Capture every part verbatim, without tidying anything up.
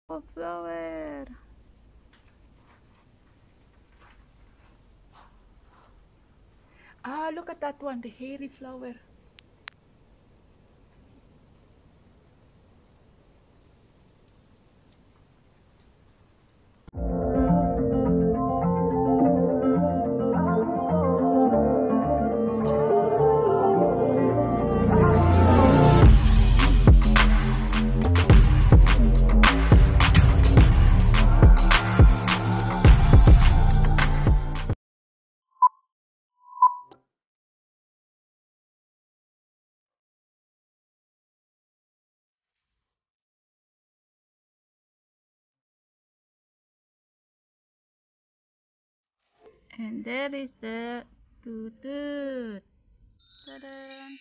Oh, flower. Ah, look at that one, the hairy flower. And there is the toot toot. Ta-da!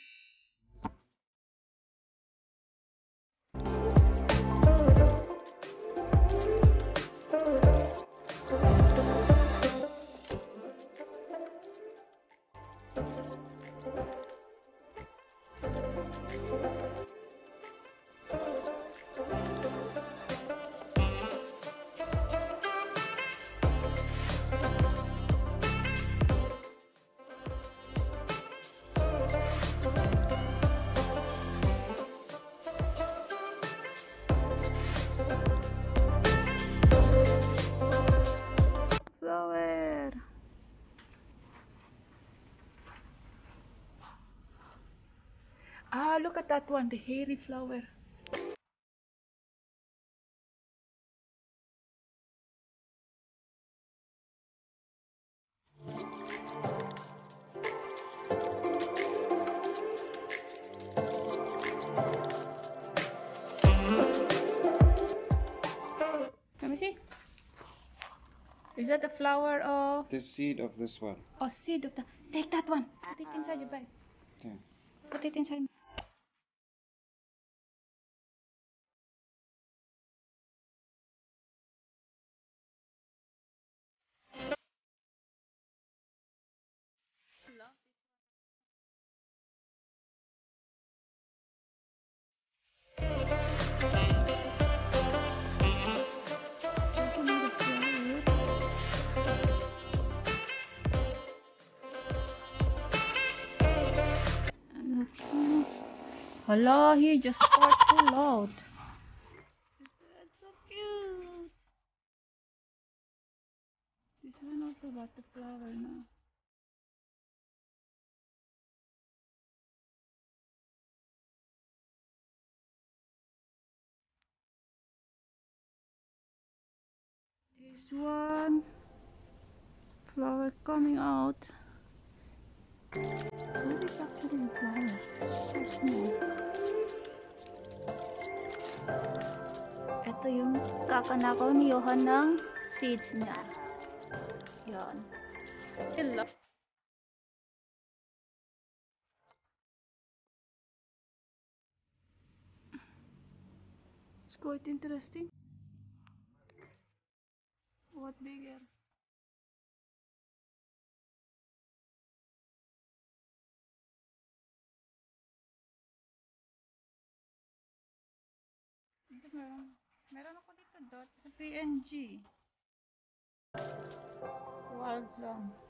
Flower. Ah, look at that one, the hairy flower. Let me see. Is that the flower of... The seed of this one. Oh, seed of the... Take that one. Put it inside your bag. Yeah. Put it inside. Hello, he just fart too loud. That's so cute. This one also got the flower now. This one, flower coming out. What is actually the flower? So small. Ito yung kakanakaw ni Johan ng seeds niya. Yan. Hello. It's quite interesting. What bigger? Ito meron. Meron ako dito dot sa P N G. Wild lang.